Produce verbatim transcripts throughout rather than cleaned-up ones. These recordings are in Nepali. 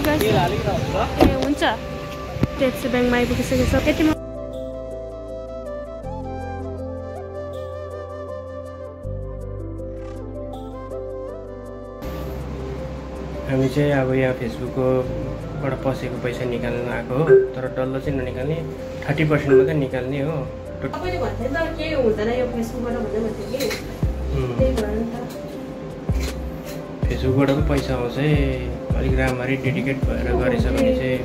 ए हुन्छ टेप्से ब्याङ्कमा आइपुगिसकेको छ एटिएम हामी चाहिँ अब यहाँ फेसबुककोबाट पसेको पैसा निकाल्न आएको हो तर डल्लो चाहिँ ननिकाल्ने थर्टी पर्सेन्ट मात्रै निकाल्ने हो तपाईँले भन्थे नि त केही हुँदैन यो फेसबुकबाट भन्दै भन्थ्यो कि त्यही भएर नि त फेसबुकबाट पनि पैसा आउँछ अलिक राम्ररी डेडिकेट भएर गरेछ भने चाहिँ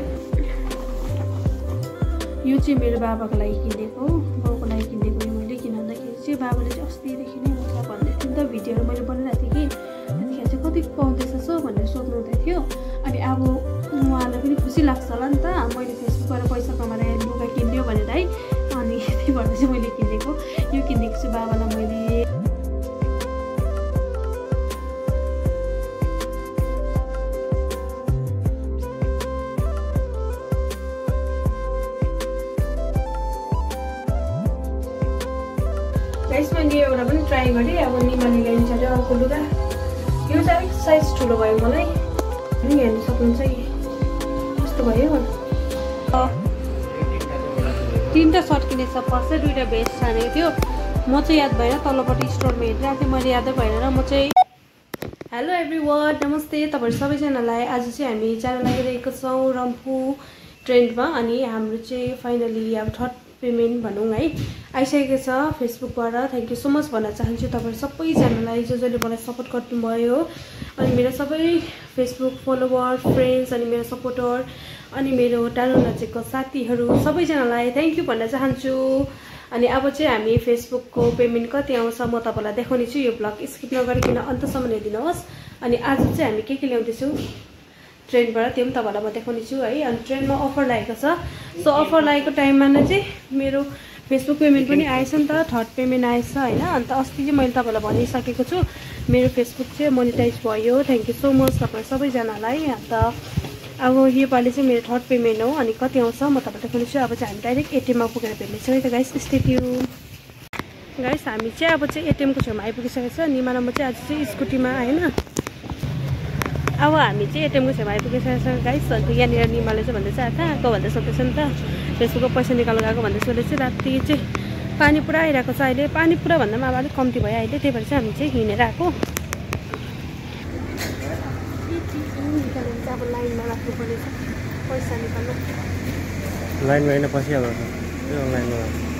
यो चाहिँ मेरो बाबाको लागि किनेको बाउको लागि किनेको यो मैले किन भन्दाखेरि चाहिँ बाबाले चाहिँ अस्तिदेखि नै मतलब भन्दै थियो नि त भिडियोहरू मैले बनाइरहेको थिएँ कि त्यतिखेर चाहिँ कति पाउँदैछ सो भनेर सोध्नु हुँदै थियो अनि अब उहाँलाई पनि खुसी लाग्छ होला नि त मैले फेसबुकबाट पैसा कमाएर लुगा किनिदियो भनेर है अनि त्यही भएर चाहिँ मैले किनेको यो किनेको छु बाबालाई मैले गाइस मैले एउटा पनि ट्राई गरेँ अब निमाले ल्याइन्छ अरे अर्को लुगा यो चाहिँ अलिक साइज ठुलो भयो मलाई नि हेर्नु सक्नुहुन्छ कस्तो भयो तिनवटा सर्ट किनेछ फर्स्ट चाहिँ दुईवटा भेस्ट छानेको थियो म चाहिँ याद भएन तल्लोपट्टि स्टोरमा हेरिरहेको थिएँ मैले यादै भएन र म चाहिँ हेलो एभ्रिवान नमस्ते तपाईँहरू सबैजनालाई आज चाहिँ हामी जान लागिरहेको छौँ रम्फू ट्रेन्डमा अनि हाम्रो चाहिँ फाइनली अब थर्ड पेमेन्ट भनौँ है आइसकेको छ फेसबुकबाट थ्याङ्क यू सो मच भन्न चाहन्छु तपाईँहरू सबैजनालाई जो जसले मलाई सपोर्ट गर्नुभयो अनि मेरो सबै फेसबुक फलोवर फ्रेन्ड्स अनि मेरो सपोर्टर अनि मेरो टाढो नजिकको साथीहरू सबैजनालाई थ्याङ्क यू भन्न चाहन्छु अनि अब चाहिँ हामी फेसबुकको पेमेन्ट कति आउँछ म तपाईँलाई देखाउने छु यो ब्लग स्किप नगरिकन अन्तसम्म हेरिदिनुहोस् अनि आज चाहिँ हामी के के ल्याउँदैछौँ ट्रेनबाट त्यो पनि तपाईँलाई म देखाउने छु है अनि ट्रेनमा अफर लागेको छ सो अफर लागेको टाइममा नै चाहिँ मेरो फेसबुक पेमेन्ट पनि आएछ नि त थर्ड पेमेन्ट आएछ होइन अन्त अस्ति चाहिँ मैले तपाईँलाई भनिसकेको छु मेरो फेसबुक चाहिँ मोनिटाइज भयो थ्याङ्क यू सो मच तपाईँ सबैजनालाई अन्त अब योपालि चाहिँ मेरो थर्ड पेमेन्ट हो अनि कति आउँछ म तपाईँलाई देखाउने छु अब चाहिँ हामी डाइरेक्ट एटिएममा पुगेर भेट्नेछौँ है त गाइस स्टे ट्युन गाइस हामी चाहिँ अब चाहिँ एटिएमको छेउमा आइपुगिसकेको छ निमा र म चाहिँ आज चाहिँ स्कुटीमा आएन अब हामी चाहिँ एटिएमको छेउमा आइपुगिसकेको छ गाइस अन्त यहाँनिर निमाले चाहिँ भन्दैछ कहाँ आएको भन्दै सोध्दैछ नि त फेसबुकको पैसा निकाल्नु गएको भन्दै सोधेको चाहिँ राति चाहिँ पानी पुरा आइरहेको छ अहिले पानी पुरा भन्दा पनि अब अलिक कम्ती भयो अहिले त्यही भएर चाहिँ हामी चाहिँ हिँडेर आएको अब लाइनमा राख्नुपर्ने छ पैसा निकाल्नु लाइनमा होइन पसिहाल्नु लाइनमा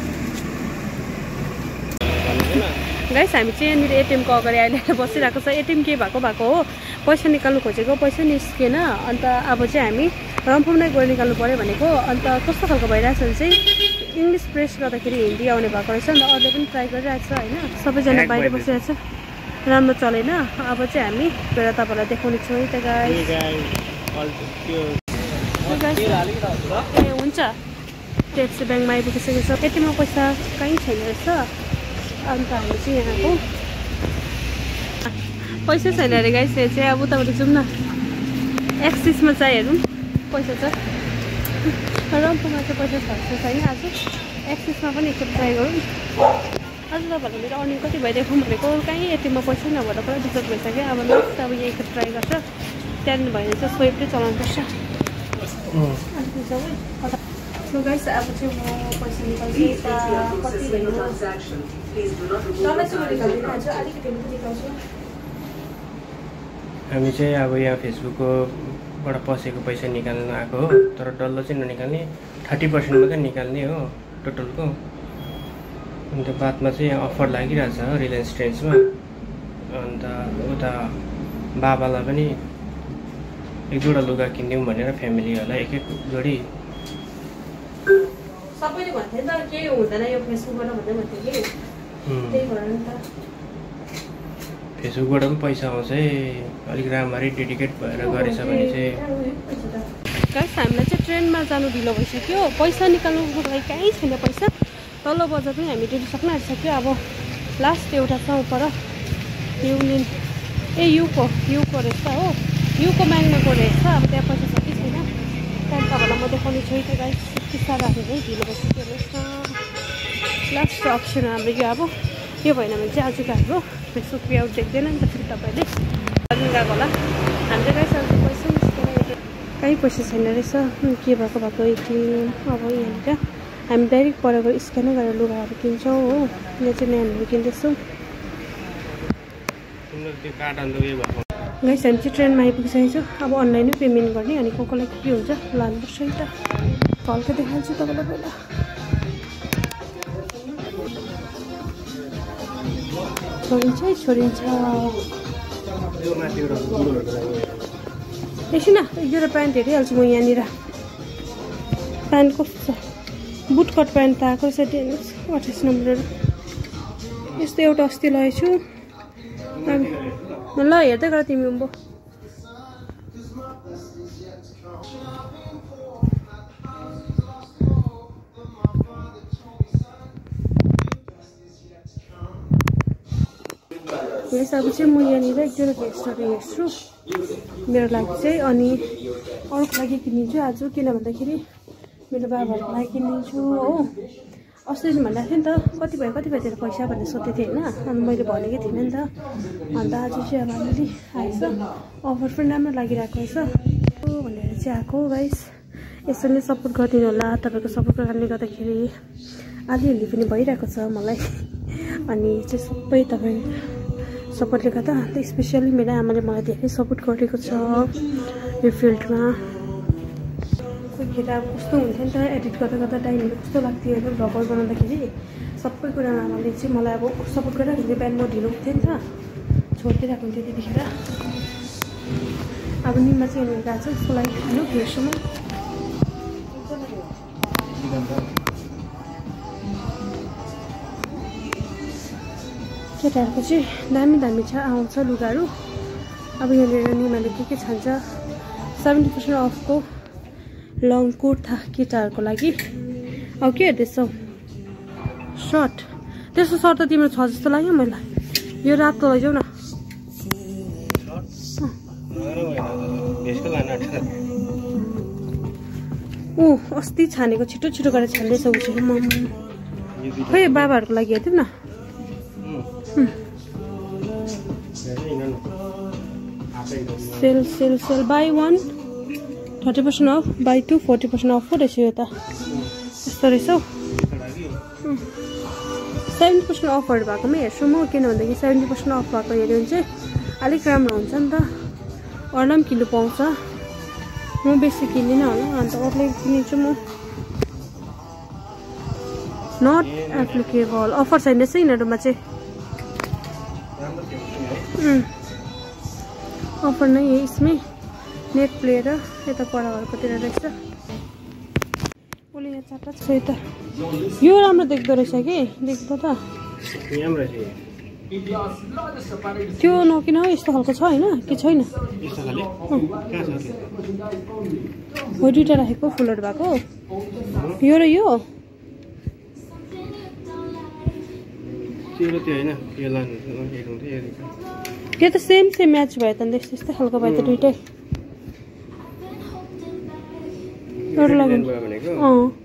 गाइस हामी चाहिँ यहाँनिर एटिएमको अगाडि अहिले बसिरहेको छ एटिएम के भएको भएको हो पैसा निकाल्नु खोजेको पैसा निस्केन अन्त अब चाहिँ हामी रम्फूमा नै गएर निकाल्नु पऱ्यो भनेको अन्त कस्तो खालको भइरहेछ भने चाहिँ इङ्ग्लिस प्रेस गर्दाखेरि हिन्दी आउने भएको रहेछ अन्त अरूले पनि ट्राई गरिरहेको छ होइन सबैजना बाहिर बसिरहेको छ राम्रो चलेन अब चाहिँ हामी गएर तपाईँलाई देखाउने छौँ है त गाइस ए हुन्छ टेप्से ब्याङ्कमा आइपुगिसकेको छ एटिएममा पैसा कहीँ छैन रहेछ अन्त हामी चाहिँ यहाँको पैसा छैन अरे गाइस यहाँ चाहिँ अब उताबाट जाउँ न एक्सिसमा चाहिँ हेरौँ पैसा छ रम्फूमा चाहिँ पैसा छ छैन आज एक्सिसमा पनि एकखेप ट्राई गरौँ आज तपाईँहरूले मेरो अर्निङ कति भइदिएको भनेको कहीँ एटिएममा पैसा नभएर पुरा दिक्कत भइसक्यो अब लास्ट अब यहाँ एकखेप ट्राई गर्छ त्यहाँदेखि भयो भने चाहिँ स्वेपले चलाउनुपर्छ सो गाइस अब चाहिँ म पैसा निकाल्छु कति भयो अलिकति निकाल्छु हामी चाहिँ अब यहाँ फेसबुककोबाट पसेको पैसा निकाल्न आएको हो तर डल्लो चाहिँ ननिकाल्ने थर्टी पर्सेन्ट मात्रै निकाल्ने हो टोटलको अन्त बादमा चाहिँ यहाँ अफर लागिरहेछ रिलायन्स ट्रेन्ड्समा अन्त उता बाबालाई पनि एक दुईवटा लुगा किनिदिउँ भनेर फ्यामिलीहरूलाई एक एक जोडी सबैले भन्थे नि त केही हुँदैन यो फेसबुकबाट भन्दै भन्थ्यो कि त्यही भएर नि त फेसबुकबाट पनि पैसा आउँछ अलिक राम्ररी डेडिकेट भएर गरेछ भने चाहिँ गाइस हामीलाई चाहिँ ट्रेनमा जानु ढिलो भइसक्यो पैसा निकाल्नुको लागि कहीँ छैन पैसा तल्लो बजार पनि हामी टिपिसक्न आइसक्यो अब लास्ट एउटा छ पर युनियन ए युको युको रहेछ हो युको ब्याङ्कमा रहेछ अब त्यहाँ पैसा छ कि छैन त्यहाँदेखि तपाईँलाई म देखाउने छु त्यो गाइस यति साह्रो है ढिलो भइसक्यो हेर्नुहोस् न लास्ट अप्सन हाम्रो यो अब यो भएन भने चाहिँ आजको हाम्रो फेसबुक पे आउट देख्दैन नि त फेरि तपाईँले गएको होला हामीले गाइस आज पैसा निस्केन कहीँ पैसा छैन रहेछ के भएको भएको एटिएम अब यहाँनिर हामी डाइरेक्ट पर गएर स्क्यानै गरेर लुगाहरू किन्छौँ हो यहाँ चाहिँ नानीहरू किन्दैछौँ गाइस हामी चाहिँ ट्रेनमा आइपुगिसकेको छु अब अनलाइनै पेमेन्ट गर्ने अनि को कोलाई के हुन्छ लानुपर्छ है त हल्का देखाउँछु तपाईँलाई पहिला छोडिन्छ है छोडिन्छ एकछिन एक दुईवटा प्यान्ट हेरिहाल्छु म यहाँनिर प्यान्ट कस्तो छ बुट कट प्यान्ट त आएको रहेछ हेर्नुहोस् अठाइस नम्बरहरू यस्तो एउटा अस्ति लगेको छु ल हेर्दै गर तिमी उम्बो यस अब चाहिँ म यहाँनिर एक दुईवटा भेस्टहरू हेर्छु मेरो लागि चाहिँ अनि अरूको लागि किनिदिन्छु आज किन भन्दाखेरि मेरो बाबाहरूको लागि किनिदिन्छु हो अस्ति चाहिँ भन्दा थियो नि त कति भयो कति भयो तेरो पैसा भनेर सोध्दै थिएँ होइन अनि मैले भनेकै थिइनँ नि त अन्त आज चाहिँ अब अलिअलि आएछ अफर पनि राम्रो लागिरहेको रहेछ भनेर चाहिँ आएको गाइस यसरी नै सपोर्ट गरिदिनु होला तपाईँको सपोर्टको कारणले गर्दाखेरि अलिअलि पनि भइरहेको छ मलाई अनि चाहिँ सबै तपाईँ सपोर्टले गर्दा अन्त स्पेसियली मेरो आमाले मलाई धेरै सपोर्ट गरेको छ यो फिल्डमा कोही खेर अब कस्तो हुन्थ्यो नि त एडिट गर्दा गर्दा टाइमहरू कस्तो लाग्थ्यो होइन भ्लगहरू बनाउँदाखेरि सबै कुरामा आमाले चाहिँ मलाई अब सपोर्ट गरिरहेको हुन्थ्यो बिहान म ढिलो उठ्थेँ नि त छोडिदिइरहेको हुन्थ्यो त्यतिखेर अब निमा चाहिँ हेर्नु गएको छ उसको लागि खानु हेर्छु म केटाहरूको चाहिँ दामी दामी छ आउँछ लुगाहरू अब यहाँनिर निमाले के के छान्छ सेभेन्टी पर्सेन्ट अफको लङ कुर्ता केटाहरूको लागि अब के हेर्दैछौ सर्ट त्यस्तो सर्ट त तिम्रो छ जस्तो लाग्यो मलाई यो रातो लैजाऊ न ऊ अस्ति छानेको छिटो छिटो गरेर छान्दैछ ऊ चाहिँ खै बाबाहरूको लागि हेरिदिउँ न sale sale sale buy one thirty percent off buy two forty percent off पो रहेछ यो त यस्तो रहेछ हौ सेभेन्टी पर्सेन्ट अफहरू भएकोमै हेर्छु म किन भन्दाखेरि सेभेन्टी पर्सेन्ट अफ भएको हेऱ्यो भने चाहिँ अलिक राम्रो हुन्छ नि त अरूलाई पनि किन्नु पाउँछ म बेसी किन्दिनँ होला अन्त अरूलाई किनिदिन्छु म नट एप्लिकेबल अफर छैन रहेछ यिनीहरूमा चाहिँ अफर नै है यसमै नेट प्लेयर यता पढाहरूकोतिर रहेछ उसले यहाँ चारवटा छ यता यो राम्रो देख्दो रहेछ कि देख्दो त त्यो नकिन यस्तो खालको छ होइन कि छैन हो दुइटा राखेको फुलहरू भएको यो र यो त्यो त सेम सेम म्याच भयो त अन्त यस्तै खालको भयो त दुइटै एउटा लाग्यो अँ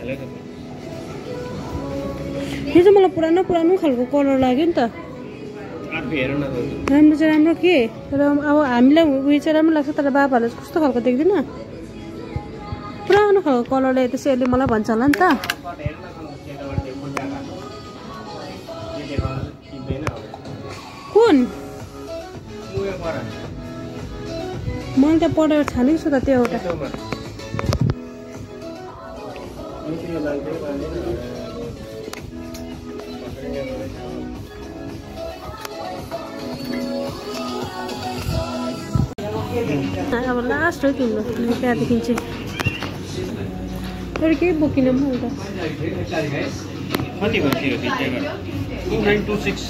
थाल्यो त यो चाहिँ मलाई पुरानो पुरानो खालको कलर लाग्यो नि त अर्को हेर न राम्रो चाहिँ राम्रो के तर अब हामीलाई उयो चाहिँ राम्रो लाग्छ तर बाबाहरूलाई चाहिँ कस्तो खालको देख्दैन पुरानो खालको कलरले त्यसैले मलाई भन्छ होला नि त कुन मैले त पढेर छानेको छु त त्यो एउटा अब लास्ट हो तिम्रो त्यहाँदेखि चाहिँ तर केही बोकिन म त कति भयो टू नाइन टू सिक्स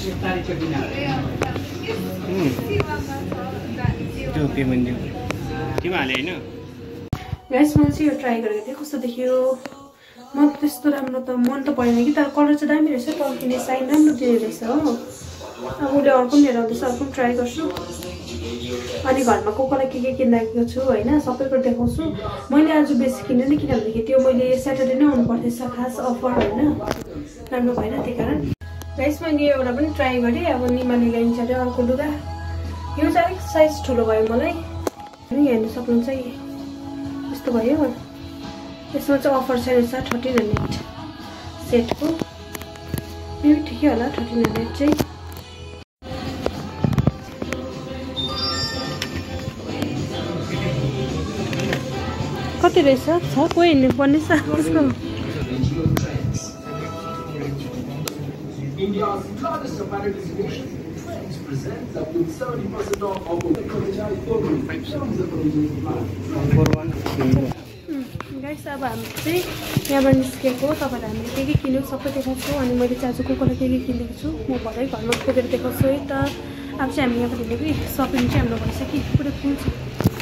त्यो पेमेन्ट दियो तिमी हाले होइन गाइस मैले चाहिँ यो ट्राई गरेको थिएँ कस्तो देखियो म त त्यस्तो राम्रो त मन त परेन कि तर कलर चाहिँ दामी रहेछ टर्किने साइन राम्रो दिने रहेछ हो अब उसले अर्को पनि लिएर आउँदैछ अर्को पनि ट्राई गर्छु अनि घरमा को कोलाई के के किनिराखेको छु होइन सबैको देखाउँछु मैले आज बेसी किनेँ नि किनभनेदेखि त्यो मैले स्याटरडे नै आउनु पर्दैछ खास अफर होइन राम्रो भएन त्यही कारण गाइस मैले एउटा पनि ट्राई गरेँ अब निमाले ल्याइन्छ अरे अर्को लुगा यो चाहिँ अलिक साइज ठुलो भयो मलाई हेर्नु सक्नुहुन्छ यस्तो भयो यसमा चाहिँ अफर चाहिँ रहेछ थर्टिन हन्ड्रेड सेटको यो ठिकै होला थर्टिन हन्ड्रेड चाहिँ कति रहेछ छ कोही हिँड्नु पर्ने छ त्यसको गाइस अब हामी चाहिँ यहाँबाट निस्केको तपाईँलाई हामीले के के किन्यौँ सबै देखाउँछु अनि मैले चाहिँ आज को कोलाई के के किनेको छु म भरै घरमा पुगेर देखाउँछु है त अब चाहिँ हामी यहाँबाट हिँडेको सपिङ चाहिँ हाम्रो भइसक्यो पुरै फुल छ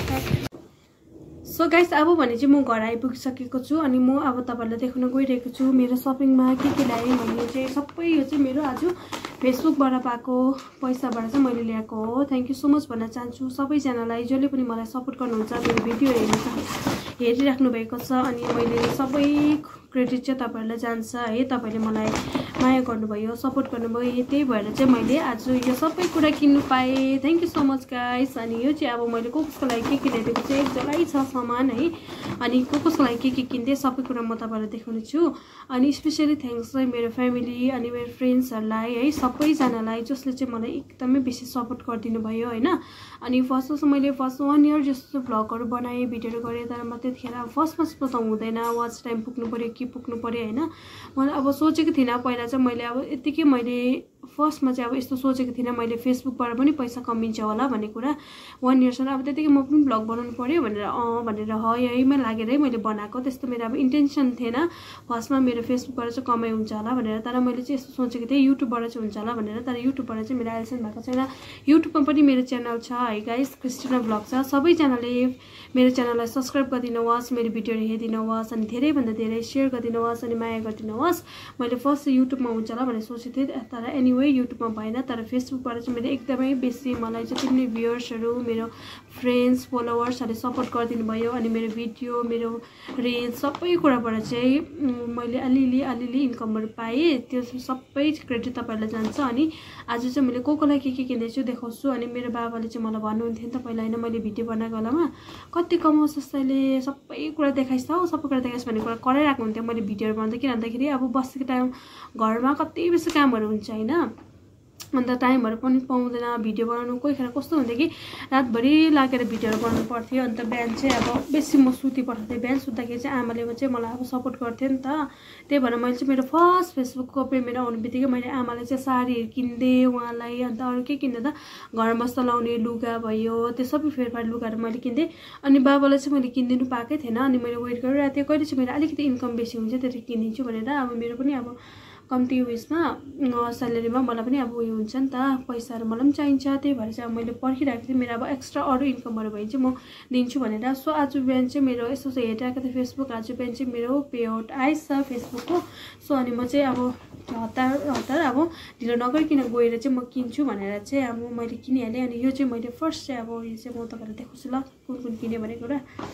सो गाइस अब भने चाहिँ म घर आइपुगिसकेको छु अनि म अब तपाईँहरूलाई देखाउन गइरहेको छु मेरो सपिङमा के के ल्याएँ भन्ने चाहिँ सबै यो चाहिँ मेरो आज फेसबुकबाट पाएको पैसाबाट चाहिँ मैले ल्याएको हो थ्याङ्क यू सो मच भन्न चाहन्छु सबैजनालाई जसले पनि मलाई सपोर्ट गर्नुहुन्छ मेरो भिडियो हेर्नु हेरिराख्नु भएको छ अनि मैले सबै क्रेडिट चाहिँ तपाईँहरूलाई जान्छ है तपाईँले मलाई माया गर्नुभयो सपोर्ट गर्नुभयो त्यही भएर चाहिँ मैले आज यो सबै कुरा किन्नु पाएँ thank you so much guys अनि यो चाहिँ अब मैले को कसको लागि के किनेदिएको चाहिँ एकदमै छ सामान है अनि को कसको लागि के के किन्दै सबै कुरा म तपाईँलाई देखाउने छु अनि स्पेसली थ्याङ्क्स चाहिँ मेरो फ्यामिली अनि मेरो फ्रेन्ड्सहरूलाई है सबैजनालाई जसले चाहिँ मलाई एकदमै बेसी सपोर्ट गरिदिनु भयो होइन अनि फर्स्ट फर्स्ट मैले फर्स्ट वान इयर जस्तो भ्लगहरू बनाएँ भिडियोहरू गरेँ तर म त्यतिखेर अब फर्स्ट फर्स्टमा त हुँदैन वाच टाइम पुग्नु पऱ्यो के पुग्नु पऱ्यो होइन मैले अब सोचेको थिइनँ पहिला चाहिँ मैले अब यत्तिकै मैले फर्स्टमा चाहिँ अब यस्तो सोचेको थिइनँ मैले फेसबुकबाट पनि पैसा कमिन्छ होला भन्ने कुरा वान इयरसम्म अब त्यतिकै म पनि भ्लग बनाउनु पऱ्यो भनेर अँ भनेर है यहीमा लागेरै मैले बनाएको त्यस्तो मेरो अब इन्टेन्सन थिएन फर्स्टमा मेरो फेसबुकबाट चाहिँ कमाइ हुन्छ होला भनेर तर मैले चाहिँ यस्तो सोचेको थिएँ युट्युबबाट चाहिँ हुन्छ होला भनेर तर युट्युबबाट चाहिँ मेरो अहिलेसम्म भएको छैन युट्युबमा पनि मेरो च्यानल छ है गाइस क्रिस्टिना भ्लग छ सबैजनाले मेरो च्यानललाई सब्सक्राइब गरिदिनुहोस् मेरो भिडियोहरू हेरिदिनुहोस् अनि धेरैभन्दा धेरै सेयर गरिदिनुहोस् अनि माया गरिदिनुहोस् मैले फर्स्ट युट्युबमा हुन्छ होला भनेर सोचेको थिएँ तर एनिवे युट्युबमा भएन तर फेसबुकबाट चाहिँ मेरो एकदमै बेसी मलाई जति पनि भ्युअर्सहरू मेरो फ्रेन्ड्स फलोवर्सहरूले सपोर्ट गरिदिनु भयो अनि मेरो भिडियो मेरो रिल्स सबै कुराबाट चाहिँ मैले अलिअलि अलिअलि इन्कमहरू पाएँ त्यो सबै क्रेडिट तपाईँहरूलाई जान्छ अनि आज चाहिँ मैले को कोलाई के के किन्दैछु देखाउँछु अनि मेरो बाबाले चाहिँ मलाई भन्नुहुन्थ्यो नि त पहिला होइन मैले भिडियो बनाएको बेलामा कति कमाउँछ जस्तैले सबै कुरा देखाइस् त सबै कुरा देखाइस् भन्ने कुरा कराइरहेको हुन्थ्यो मैले भिडियोहरू बनाउँदा किन भन्दाखेरि अब बसेको टाइम घरमा कति बेसी कामहरू हुन्छ होइन अन्त टाइमहरू पनि पाउँदैन भिडियो बनाउनु कोही खेर कस्तो हुन्थ्यो कि रातभरि लागेर भिडियोहरू बनाउनु पर्थ्यो अन्त बिहान चाहिँ अब बेसी म सुती पठाउँथेँ बिहान सुत्दाखेरि चाहिँ आमाले चाहिँ मलाई अब सपोर्ट गर्थ्यो नि त त्यही भएर मैले चाहिँ मेरो फर्स्ट फेसबुकको पेमेन्ट आउने बित्तिकै मैले आमालाई चाहिँ साडीहरू किनिदिएँ उहाँलाई अन्त अरू के किन्दा त घरमा बस्दा लाउने लुगा भयो त्यो सबै फेरफार लुगाहरू मैले किनिदिएँ अनि बाबालाई चाहिँ मैले किनिदिनु पाएकै थिएन अनि मैले वेट गरिरहेको थिएँ कहिले चाहिँ मेरो अलिकति इन्कम बेसी हुन्छ त्यति किनिदिन्छु भनेर अब मेरो पनि अब कम्ती उयसमा स्यालेरीमा मलाई पनि अब उयो हुन्छ नि त पैसाहरू मलाई पनि चाहिन्छ त्यही भएर चाहिँ अब मैले पर्खिरहेको थिएँ मेरो अब एक्स्ट्रा अरू इन्कमहरू भयो चाहिँ म दिन्छु भनेर सो आज बिहान चाहिँ मेरो यस्तो हेरिरहेको थिएँ फेसबुक आज बिहान चाहिँ मेरो पे आउट आएछ फेसबुकको सो अनि म चाहिँ अब हतार हतार अब ढिलो नगरिकन गएर चाहिँ म किन्छु भनेर चाहिँ अब मैले किनिहालेँ अनि यो चाहिँ मैले फर्स्ट चाहिँ अब यो चाहिँ म तपाईँलाई देखाउँछु ल कुन कुन किनेँ भन्ने कुरा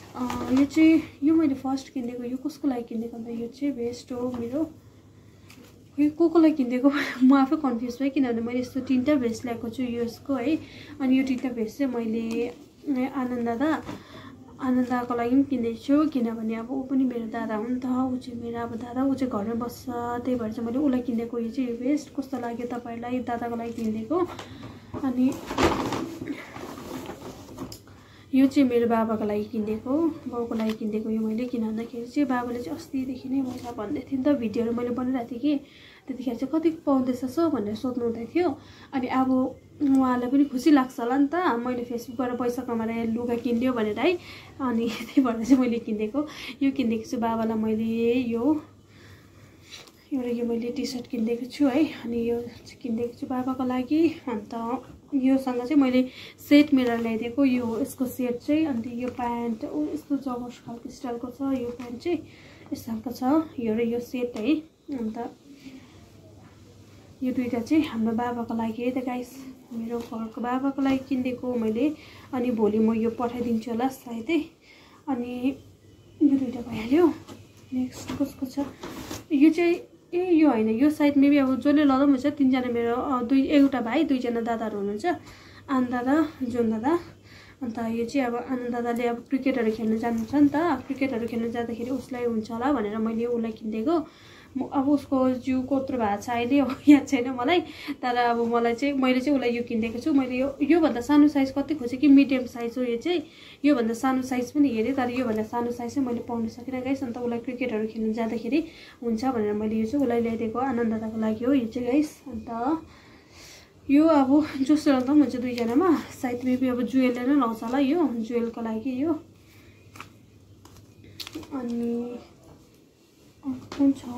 यो चाहिँ यो मैले फर्स्ट किनेको यो कसको लागि किनेको भन्दा यो चाहिँ भेस्ट हो मेरो यो को को लागि किनेको म आफै कन्फ्युज भएँ किनभने मैले यस्तो तिनवटा भेस्ट ल्याएको छु यसको है अनि यो तिनवटा भेस्ट चाहिँ मैले आनन्द दादा आनन्द दादाको लागि पनि किनेको छु किनभने अब ऊ पनि मेरो दादा हो नि त ऊ चाहिँ मेरो अब दादा ऊ चाहिँ घरमै बस्छ त्यही भएर चाहिँ मैले उसलाई किनेको यो चाहिँ यो भेस्ट कस्तो लाग्यो तपाईँहरूलाई दादाको लागि किनेको अनि यो चाहिँ मेरो बाबाको लागि किनेको बाउको लागि किनेको यो मैले किन भन्दाखेरि चाहिँ बाबाले चाहिँ अस्तिदेखि नै मैले भन्दै थिएँ नि त भिडियोहरू मैले बनाइरहेको थिएँ कि त्यतिखेर चाहिँ कति पाउँदैछस् भनेर सोध्नु हुँदै थियो अनि अब उहाँलाई पनि खुसी लाग्छ होला नि त मैले फेसबुकबाट पैसा कमाएर लुगा किनिदियो भनेर है अनि त्यही भएर चाहिँ मैले किनेको यो किनेको छु बाबालाई मैले यो एउटा यो मैले टी सर्ट किनिदिएको छु है अनि यो किनिदिएको छु बाबाको लागि अन्त योसँग चाहिँ मैले सेट मिलेर ल्याइदिएको यो यसको सेट चाहिँ अन्त यो प्यान्ट यस्तो जबर्स खालको स्टाइलको छ यो प्यान्ट चाहिँ यस्तो खालको छ यो र यो सेट है अन्त यो दुईटा चाहिँ हाम्रो बाबाको लागि है त गाइस मेरो घरको बाबाको लागि किनिदिएको मैले अनि भोलि म यो पठाइदिन्छु होला सायदै अनि यो दुईटा भइहाल्यो नेक्स्ट कसको छ यो चाहिँ ए यो होइन यो साइड मेबी अब जसले लदा पनि हुन्छ तिनजना मेरो दुई एउटा भाइ दुईजना दादाहरू हुनुहुन्छ आनन्द दादा जुन दादा अन्त यो चाहिँ अब आनन्द दादाले अब क्रिकेटहरू खेल्न जानुहुन्छ नि त क्रिकेटहरू खेल्न जाँदाखेरि उसलाई हुन्छ होला भनेर मैले उसलाई किनिदिएको अब उसको जिउ कत्रो भएको छ अहिले याद छैन मलाई तर अब मलाई चाहिँ मैले चाहिँ उसलाई यो किनिदिएको छु मैले यो योभन्दा सानो साइज कति खोजेँ कि मिडियम साइज हो यो चाहिँ योभन्दा सानो साइज पनि हेरेँ तर योभन्दा सानो साइज चाहिँ मैले पाउन सकिनँ गाइस अन्त उसलाई क्रिकेटहरू खेल्न जाँदाखेरि हुन्छ भनेर मैले यो चाहिँ उसलाई ल्याइदिएको आनन्द दादाको लागि हो यो चाहिँ गाइस अन्त यो अब जसो रङ पनि हुन्छ दुईजनामा सायद मेबी अब जुवेलले नै लाउँछ होला यो जुवेलको लागि यो अनि कुन छ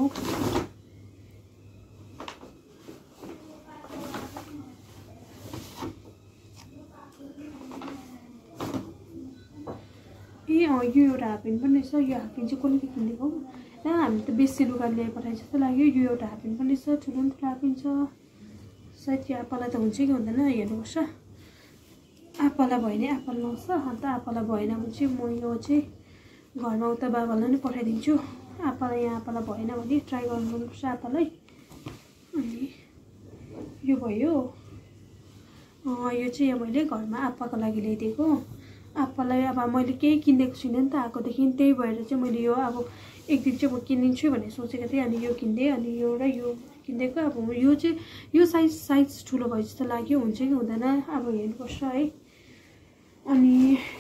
ए अँ यो एउटा हाफ प्यान्ट पनि रहेछ यो हाफ प्यान्ट चाहिँ कसले किनिदिएको ल हामी त बेसी लुगा ल्याइ पठाए जस्तो लाग्यो यो एउटा हाफ प्यान्ट पनि रहेछ ठुलो ठुलो हाफ प्यान्ट छ सायद यो आप्पालाई त हुन्छ कि हुँदैन हेर्नुपर्छ आप्पालाई भयो भने आप्पाले लाउँछ अन्त आप्पालाई भएन भने चाहिँ म यो चाहिँ घरमा उता बाबालाई नै पठाइदिन्छु आप्पालाई यहाँ आप्पालाई भएन भने ट्राई गर्नुपर्छ आप्पालाई अनि यो भयो यो चाहिँ मैले घरमा आप्पाको लागि ल्याइदिएको आप्पालाई अब मैले केही किनिदिएको छुइनँ नि त आएकोदेखि त्यही भएर चाहिँ मैले यो अब एक दिन चाहिँ म किनिदिन्छु भनेर सोचेको थिएँ अनि यो किनिदिएँ अनि यो र यो किनिदिएको अब यो चाहिँ यो साइज साइज ठुलो भयो जस्तो लाग्यो हुन्छ कि हुँदैन अब हेर्नुपर्छ है अनि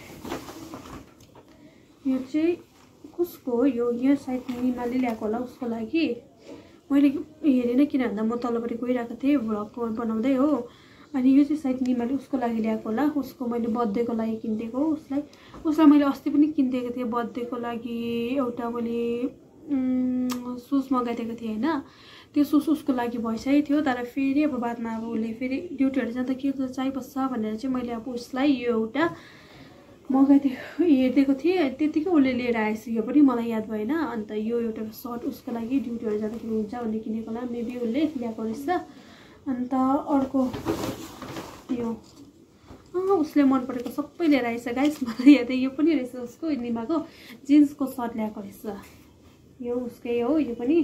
यो चाहिँ कसको हो यो यो साइड निमाले ल्याएको होला उसको लागि मैले हेरेन किन भन्दा म तलपट्टि गइरहेको थिएँ भ्लग बनाउँदै हो अनि यो चाहिँ सायद निमाले उसको लागि ल्याएको होला उसको मैले बर्थडेको लागि किनिदिएको उसलाई उसलाई मैले अस्ति पनि किनिदिएको थिएँ बर्थडेको लागि एउटा मैले सुज मगाइदिएको थिएँ होइन त्यो सुज उसको लागि भइसकेको थियो तर फेरि अब बादमा अब उसले फेरि ड्युटीहरू जाँदा के चाहिबस्छ भनेर चाहिँ मैले अब उसलाई यो एउटा मगाइदिएको हेरिदिएको थिएँ त्यतिकै उसले लिएर आएछ यो पनि मलाई याद भएन अन्त यो एउटा सर्ट उसको लागि ड्युटीहरू जाँदाखेरि हुन्छ भन्ने किनेको होला मेबी उसले ल्याएको रहेछ अन्त अर्को यो उसले मन परेको सबै लिएर आएछ गाइस मलाई याद यो पनि रहेछ उसको निमाको जिन्सको सर्ट ल्याएको रहेछ यो उसकै हो यो पनि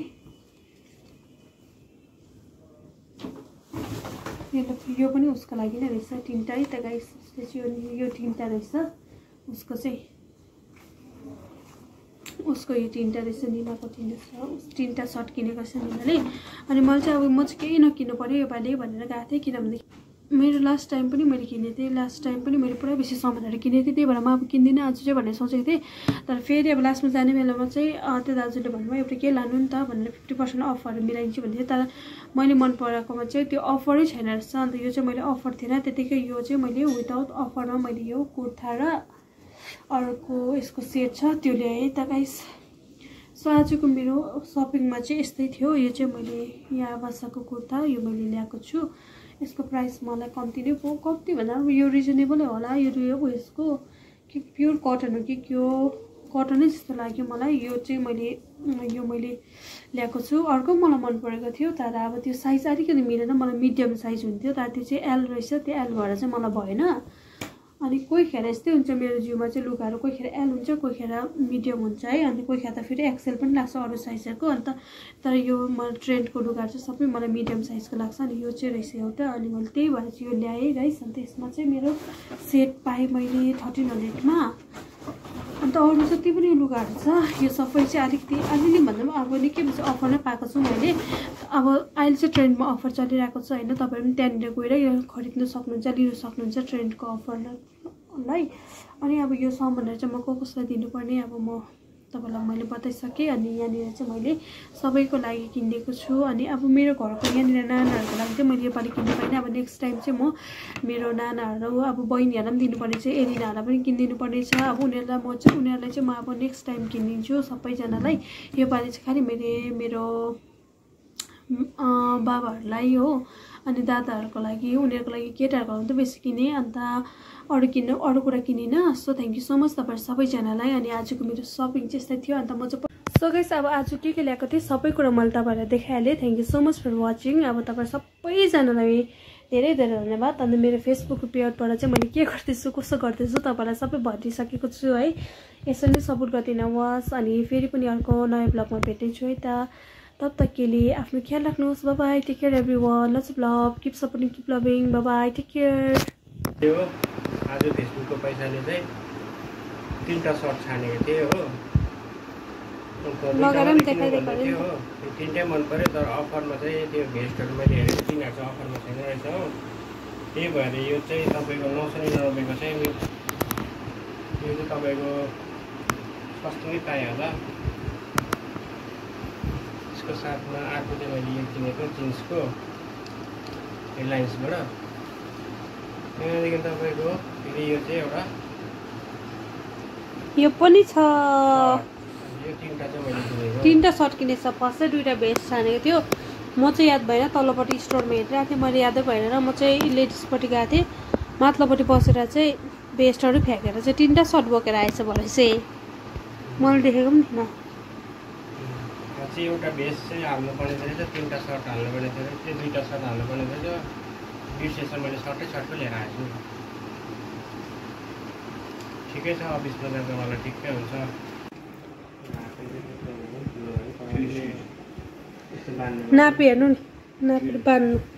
यो पनि उसको लागि नै रहेछ तिनवटा है त गाइस उसले चाहिँ यो तिनवटा रहेछ उसको चाहिँ उसको यो तिनवटा रहेछ निमाको तिनवटा तिनवटा सर्ट किनेको छ निमाले अनि मैले चाहिँ अब म चाहिँ केही नकिन्नु पऱ्यो योपालि भनेर गएको थिएँ किनभने मेरो लास्ट टाइम पनि मैले किनेको थिएँ लास्ट टाइम पनि मैले पुरा बेसी सामानहरू किनेको थिएँ त्यही भएर म अब किन्दिनँ आज चाहिँ भनेर सोचेको थिएँ तर फेरि अब लास्टमा जाने बेलामा चाहिँ त्यो दाजुले भन्नुभयो एउटा के लानु नि त भनेर फिफ्टी पर्सेन्ट अफरहरू मिलाइदिन्छु भन्थ्यो तर मैले मन पराएकोमा चाहिँ त्यो अफरै छैन रहेछ अन्त यो चाहिँ मैले अफर थिएन त्यतिकै यो चाहिँ मैले विदाउट अफरमा मैले यो कुर्ता र अर्को यसको सेट छ त्यो ल्याएँ त गाइस सो आजको मेरो सपिङमा चाहिँ यस्तै थियो यो चाहिँ मैले यहाँ बासाको कुर्ता यो मैले ल्याएको छु यसको प्राइस मलाई कम्ती नै पो कम्ती भन्दा यो रिजनेबलै होला यो उयसको कि प्योर कटन हो कि के हो कटनै जस्तो लाग्यो मलाई यो चाहिँ मैले यो मैले ल्याएको छु अर्को मलाई मन परेको थियो तर अब त्यो साइज अलिकति मिलेन मलाई मिडियम साइज हुन्थ्यो तर त्यो चाहिँ एल रहेछ त्यो एल भएर चाहिँ मलाई भएन अनि कोही खेर यस्तै हुन्छ मेरो जिउमा चाहिँ लुगाहरू कोही खेर एल हुन्छ कोही खेर मिडियम हुन्छ है अनि कोही खेर त फेरि एक्सेल पनि लाग्छ अरू साइजहरूको अन्त तर यो मलाई ट्रेन्डको लुगाहरू चाहिँ सबै मलाई मिडियम साइजको लाग्छ अनि यो चाहिँ रहेछ एउटा अनि मैले त्यही भएर चाहिँ यो ल्याएँ गाइस अन्त यसमा चाहिँ मेरो सेट पाएँ मैले थर्टिन हन्ड्रेडमा अन्त अरू जति पनि लुगाहरू छ यो सबै चाहिँ अलिकति अलिअलि भन्दा पनि अब निकै बेसी अफर नै पाएको छु मैले अब अहिले चाहिँ ट्रेन्डमा अफर चलिरहेको छ होइन तपाईँहरू पनि त्यहाँनिर गएर यो खरिद्न सक्नुहुन्छ लिन सक्नुहुन्छ ट्रेन्डको अफरलाई अनि अब यो सामानहरू चाहिँ म को कसलाई दिनुपर्ने अब म तपाईँलाई मैले बताइसकेँ अनि यहाँनिर चाहिँ मैले सबैको लागि किनेको छु अनि अब मेरो घरको यहाँनिर नानाहरूको लागि चाहिँ मैले योपालि किन्नु पाइनँ अब नेक्स्ट टाइम चाहिँ म मेरो नानाहरू अब बहिनीहरूलाई पनि दिनुपर्ने चाहिँ एलिनाहरूलाई पनि किनिदिनु पर्ने छ अब उनीहरूलाई म चाहिँ उनीहरूलाई चाहिँ म अब नेक्स्ट टाइम किनिदिन्छु सबैजनालाई योपालि चाहिँ खालि मैले मेरो बाबाहरूलाई हो अनि दादाहरूको लागि उनीहरूको लागि केटाहरूको लागि त बेसी किनेँ अन्त अरू किन्नु अरू कुरा किनिनँ so thank you so much तपाईँहरू सबैजनालाई अनि आजको मेरो सपिङ चाहिँ यस्तै थियो अन्त म चाहिँ सो गाइस अब आज के के ल्याएको थिएँ सबै कुरा मैले तपाईँहरूलाई देखाइहालेँ thank you so much for watching अब तपाईँ सबैजनालाई धेरै धेरै धन्यवाद अन्त मेरो फेसबुक पेजबाट चाहिँ मैले के गर्दैछु कसो गर्दैछु तपाईँलाई सबै भनिसकेको छु है यसरी नै सपोर्ट गरिदिनु होस् अनि फेरि पनि अर्को नयाँ ब्लगमा भेट्नेछु है त तब तक के लिए आफ्नो ख्याल राख्नुहोस् bye bye take care everyone let's blog keep supporting keep loving bye bye take care त्यो आज फेसबुकको पैसाले चाहिँ तीनटा सर्ट छानेको थिएँ हो लगाएर पनि देखाइदिएको थियो हो त्यो तिनटै मन पर्यो तर अफरमा चाहिँ त्यो भेस्टहरू मैले हेरेको तिनीहरू चाहिँ अफरमा छैन रहेछ हो त्यही भएर यो चाहिँ तपाईँको नौ सय निनानब्बेको चाहिँ यो चाहिँ तपाईँको सस्तो नै पाएँ होला यसको साथमा अर्को चाहिँ मैले यो किनेको जिन्सको रिलायन्सबाट त्यहाँदेखि तपाईँको फेरि यो चाहिँ एउटा यो पनि छ यो तिनवटा चाहिँ मैले किनेको तिनवटा सर्ट किनेछ फर्स्ट चाहिँ दुईवटा भेस्ट छानेको थियो म चाहिँ याद भएन तल्लोपट्टि स्टोरमा हेरिरहेको थिएँ मैले यादै भएन र म चाहिँ लेडिसपट्टि गएको थिएँ माथिल्लोपट्टि बसेर चाहिँ भेस्टहरू फ्याँकेर चाहिँ तिनवटा सर्ट बोकेर आएछ भरे चाहिँ मैले देखेको पनि थिइनँ चाहिँ एउटा भेस्ट चाहिँ हाल्नुपर्ने रहेछ तिनवटा सर्ट हाल्नुपर्ने थियो त्यो दुईवटा सर्ट हाल्नुपर्ने थियो बिर्सेछ मैले सर्टै सर्टको लिएर आएछु ठिकै छ अफिसमा जाँदा मलाई ठिकै हुन्छ नापी हेर्नु नि नापेर बान्नु